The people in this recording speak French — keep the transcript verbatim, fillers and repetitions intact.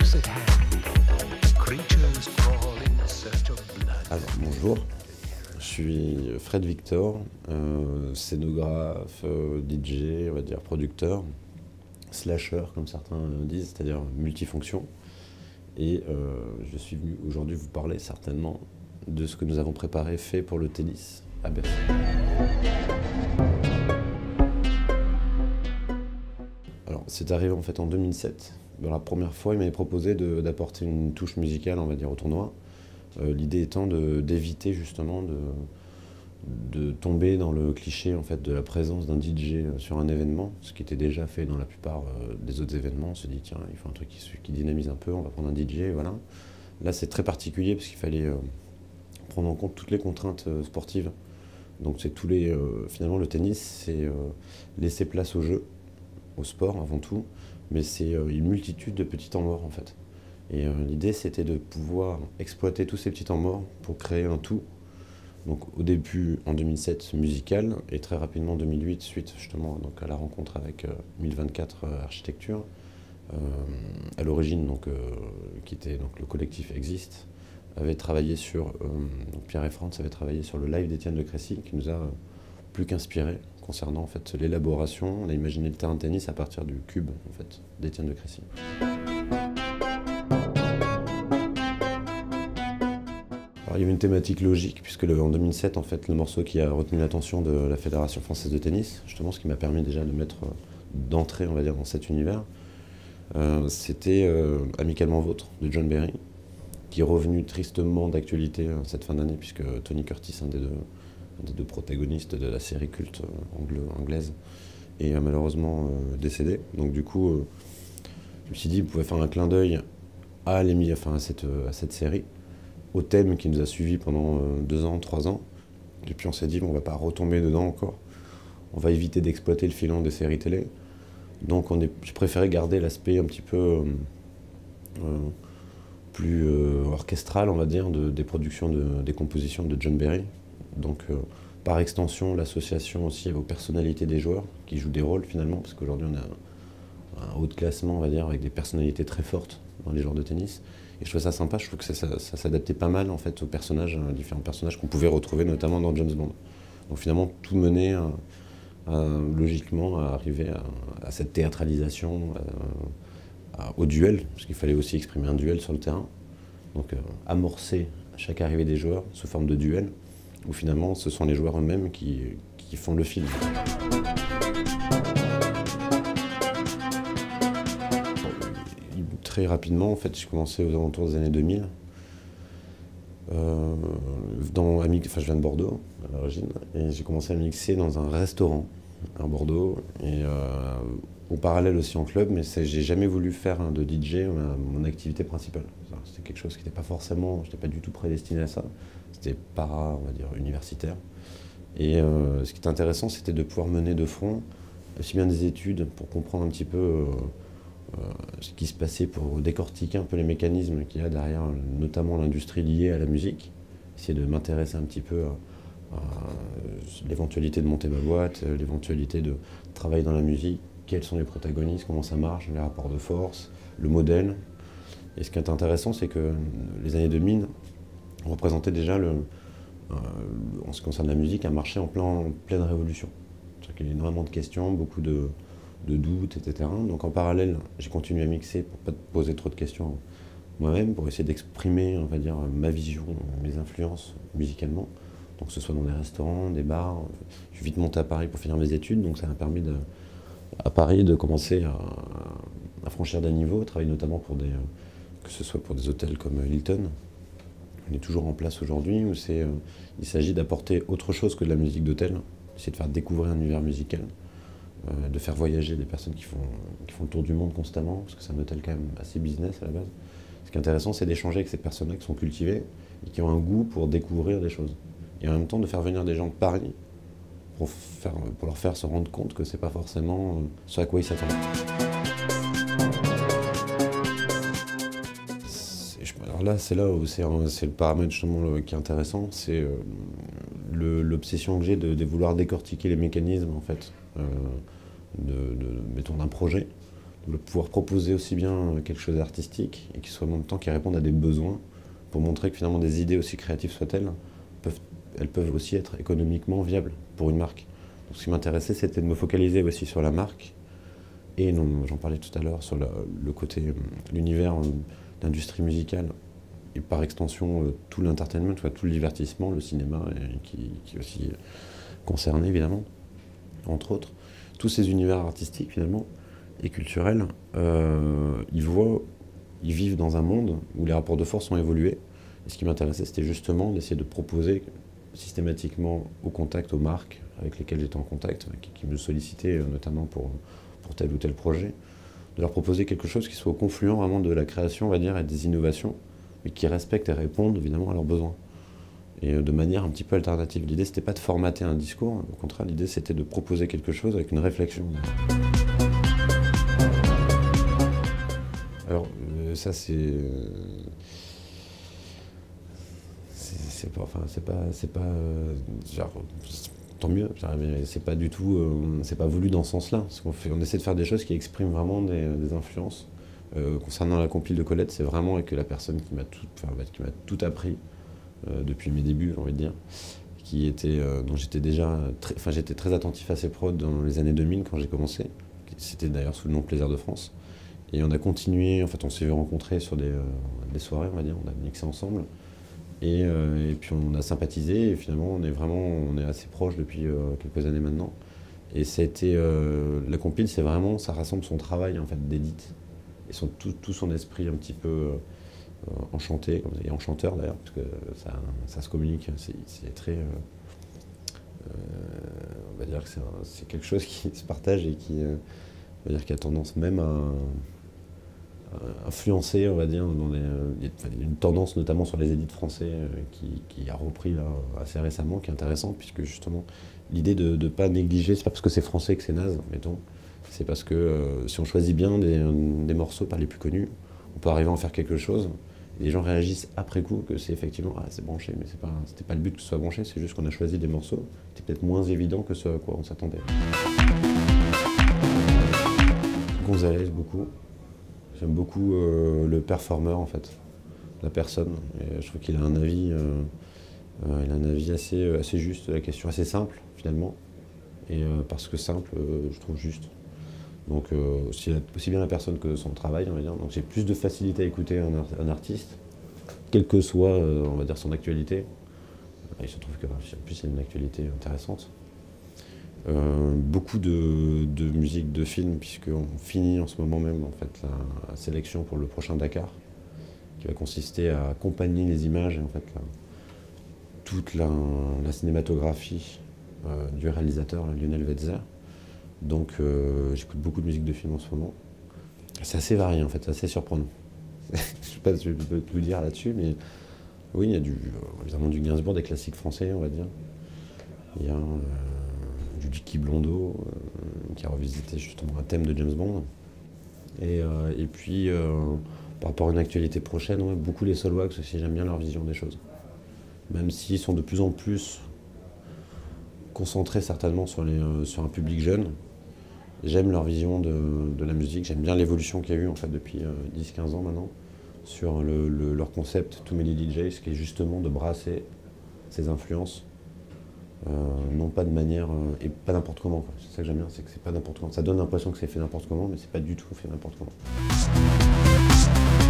Alors, bonjour, je suis Fred Victor, euh, scénographe, euh, D J, on va dire producteur, slasher comme certains disent, c'est-à-dire multifonction. Et euh, je suis venu aujourd'hui vous parler certainement de ce que nous avons préparé, fait pour le tennis à Bercy. Alors, c'est arrivé en fait en deux mille sept. Dans la première fois, il m'avait proposé d'apporter une touche musicale, on va dire, au tournoi. Euh, L'idée étant d'éviter justement de, de tomber dans le cliché en fait, de la présence d'un D J sur un événement, ce qui était déjà fait dans la plupart euh, des autres événements. On se dit, tiens, il faut un truc qui, qui dynamise un peu, on va prendre un D J, voilà. Là, c'est très particulier parce qu'il fallait euh, prendre en compte toutes les contraintes euh, sportives. Donc, c'est tous les. Euh, finalement, le tennis, c'est euh, laisser place au jeu, au sport avant tout, mais c'est euh, une multitude de petits temps morts en fait. Et euh, l'idée, c'était de pouvoir exploiter tous ces petits temps morts pour créer un tout. Donc au début, en deux mille sept, musical, et très rapidement en deux mille huit, suite justement donc, à la rencontre avec euh, mille vingt-quatre euh, Architecture. Euh, à l'origine, donc, euh, qui était donc, le collectif Existe, avait travaillé sur, euh, donc Pierre et France avaient travaillé sur le live d'Étienne de Crécy, qui nous a euh, plus qu'inspiré concernant en fait, l'élaboration. On a imaginé le terrain de tennis à partir du cube en fait, d'Étienne de Crécy. Alors, il y avait une thématique logique, puisque le, en deux mille sept, en fait, le morceau qui a retenu l'attention de la Fédération française de tennis, justement ce qui m'a permis déjà de mettre, d'entrer, on va dire, dans cet univers, euh, c'était euh, Amicalement Vôtre de John Berry, qui est revenu tristement d'actualité euh, cette fin d'année, puisque Tony Curtis, un des deux, un des deux protagonistes de la série culte euh, anglo anglaise, est euh, malheureusement euh, décédé. Donc du coup, euh, je me suis dit, vous pouvez faire un clin d'œil à, enfin, à, cette, à cette série, au thème qui nous a suivis pendant euh, deux ans, trois ans. Et puis on s'est dit, bon, on ne va pas retomber dedans encore. On va éviter d'exploiter le filon des séries télé. Donc on est, j'ai préféré garder l'aspect un petit peu euh, euh, plus euh, orchestral, on va dire, de, des productions, de, des compositions de John Berry. Donc euh, par extension, l'association aussi aux personnalités des joueurs, qui jouent des rôles finalement, parce qu'aujourd'hui on a un, un haut de classement, on va dire, avec des personnalités très fortes dans les joueurs de tennis. Et je trouvais ça sympa, je trouve que ça, ça, ça s'adaptait pas mal en fait aux personnages, aux différents personnages qu'on pouvait retrouver notamment dans James Bond. Donc finalement tout menait à, à, logiquement à arriver à, à cette théâtralisation, à, à, au duel, parce qu'il fallait aussi exprimer un duel sur le terrain. Donc euh, amorcer à chaque arrivée des joueurs sous forme de duel, où finalement ce sont les joueurs eux-mêmes qui, qui font le film. Très rapidement, en fait, j'ai commencé aux alentours des années deux mille. Euh, dans, enfin, je viens de Bordeaux, à l'origine, et j'ai commencé à mixer dans un restaurant à Bordeaux, et euh, au parallèle aussi en club, mais j'ai jamais voulu faire de D J ma, mon activité principale. C'était quelque chose qui n'était pas forcément, je n'étais pas du tout prédestiné à ça. C'était para, on va dire, universitaire. Et euh, ce qui était intéressant, c'était de pouvoir mener de front aussi bien des études pour comprendre un petit peu euh, Euh, ce qui se passait pour décortiquer un peu les mécanismes qu'il y a derrière, notamment l'industrie liée à la musique, essayer de m'intéresser un petit peu à, à l'éventualité de monter ma boîte, l'éventualité de travailler dans la musique, quels sont les protagonistes, comment ça marche, les rapports de force, le modèle. Et ce qui est intéressant, c'est que les années deux mille représentaient déjà, le, euh, en ce qui concerne la musique, un marché en, plein, en pleine révolution. Il y a énormément de questions, beaucoup de de doutes, et cetera. Donc en parallèle, j'ai continué à mixer pour ne pas poser trop de questions moi-même, pour essayer d'exprimer, on va dire, ma vision, mes influences musicalement. Donc que ce soit dans des restaurants, des bars. Je suis vite monté à Paris pour finir mes études, donc ça m'a permis de, à Paris de commencer à, à franchir des niveaux, travailler notamment pour des, que ce soit pour des hôtels comme Hilton. On est toujours en place aujourd'hui, où c'est, euh, il s'agit d'apporter autre chose que de la musique d'hôtel, essayer de faire découvrir un univers musical. Euh, de faire voyager des personnes qui font, qui font le tour du monde constamment, parce que c'est un hôtel quand même assez business à la base. Ce qui est intéressant, c'est d'échanger avec ces personnes-là qui sont cultivées et qui ont un goût pour découvrir des choses. Et en même temps, de faire venir des gens de Paris pour, faire, pour leur faire se rendre compte que c'est pas forcément ce à quoi ils s'attendent. Alors là, c'est là où c'est le paramètre justement qui est intéressant, c'est euh, l'obsession que j'ai de, de vouloir décortiquer les mécanismes en fait. Euh, de, de, mettons d'un projet. de pouvoir proposer aussi bien quelque chose d'artistique et qui soit en même temps qui réponde à des besoins pour montrer que finalement des idées aussi créatives soient-elles, peuvent, elles peuvent aussi être économiquement viables pour une marque. Donc, ce qui m'intéressait, c'était de me focaliser aussi sur la marque et j'en parlais tout à l'heure sur la, le côté, l'univers d'industrie musicale et par extension tout l'entertainment, tout le divertissement, le cinéma et qui, qui est aussi concerné évidemment, entre autres. Tous ces univers artistiques finalement et culturels, euh, ils voient, ils vivent dans un monde où les rapports de force ont évolué. Et ce qui m'intéressait, c'était justement d'essayer de proposer systématiquement au contact aux marques avec lesquelles j'étais en contact, qui, qui me sollicitaient notamment pour, pour tel ou tel projet, de leur proposer quelque chose qui soit au confluent vraiment de la création, on va dire, et des innovations, mais qui respecte et réponde évidemment à leurs besoins. Et de manière un petit peu alternative. L'idée, c'était pas de formater un discours, au contraire, l'idée, c'était de proposer quelque chose avec une réflexion. Alors, euh, ça, c'est... Euh, c'est pas... Enfin, c'est pas... C'est pas... Euh, genre, tant mieux, mais c'est pas du tout... Euh, c'est pas voulu dans ce sens-là. Parce qu'on fait, on essaie de faire des choses qui expriment vraiment des, des influences. Euh, concernant la compile de Colette, c'est vraiment avec la personne qui m'a tout, enfin, qui m'a tout appris euh, depuis mes débuts, j'ai envie de dire, qui était, euh, dont j'étais déjà, très, enfin, j'étais très attentif à ses prods dans les années deux mille quand j'ai commencé. C'était d'ailleurs sous le nom Plaisir de France. Et on a continué, en fait, on s'est rencontrés sur des, euh, des soirées, on va dire, on a mixé ensemble. Et, euh, et puis on a sympathisé, et finalement, on est vraiment, on est assez proches depuis euh, quelques années maintenant. Et ça a été, euh, la compile, c'est vraiment, ça rassemble son travail en fait d'édit et son, tout, tout son esprit un petit peu euh, enchanté, comme et enchanteur d'ailleurs, parce que ça, ça se communique, c'est très, euh, euh, on va dire que c'est quelque chose qui se partage et qui, euh, on va dire, qui a tendance même à, à influencer, on va dire, dans les, il y a une tendance notamment sur les édits français euh, qui, qui a repris là assez récemment, qui est intéressante, puisque justement l'idée de ne pas négliger, c'est pas parce que c'est français que c'est naze, mettons. C'est parce que euh, si on choisit bien des, des morceaux par les plus connus, on peut arriver à en faire quelque chose. Et les gens réagissent après coup que c'est effectivement, ah c'est branché, mais c'est pas, c'était pas le but que ce soit branché, c'est juste qu'on a choisi des morceaux qui étaient peut-être moins évidents que ce à quoi on s'attendait. Gonzalez, beaucoup. J'aime beaucoup euh, le performeur en fait, la personne. Et je trouve qu'il a un avis, euh, euh, il a un avis assez, assez juste de la question, assez simple finalement. Et euh, parce que simple, euh, je trouve juste. Donc euh, aussi, aussi bien la personne que son travail, on va dire. Donc j'ai plus de facilité à écouter un, un artiste, quelle que soit, euh, on va dire, son actualité. Il se trouve que en plus il a une actualité intéressante. Euh, beaucoup de, de musique de film, puisqu'on finit en ce moment même en fait, la, la sélection pour le prochain Dakar, qui va consister à accompagner les images et en fait, la, toute la, la cinématographie euh, du réalisateur Lionel Wetzer. Donc euh, j'écoute beaucoup de musique de film en ce moment. C'est assez varié en fait, c'est assez surprenant. Je ne sais pas si je peux tout dire là-dessus, mais oui, il y a du, euh, évidemment du Gainsbourg, des classiques français, on va dire. Il y a euh, du Dicky Blondeau, euh, qui a revisité justement un thème de James Bond. Et, euh, et puis, euh, par rapport à une actualité prochaine, ouais, beaucoup les Soulwax aussi, j'aime bien leur vision des choses. Même s'ils sont de plus en plus concentrés certainement sur, les, euh, sur un public jeune, j'aime leur vision de, de la musique, j'aime bien l'évolution qu'il y a eu en fait, depuis euh, dix quinze ans maintenant, sur le, le, leur concept Too Many D Js, qui est justement de brasser ces influences. Euh, non pas de manière, euh, et pas n'importe comment. C'est ça que j'aime bien, c'est que c'est pas n'importe comment. Ça donne l'impression que c'est fait n'importe comment, mais c'est pas du tout fait n'importe comment.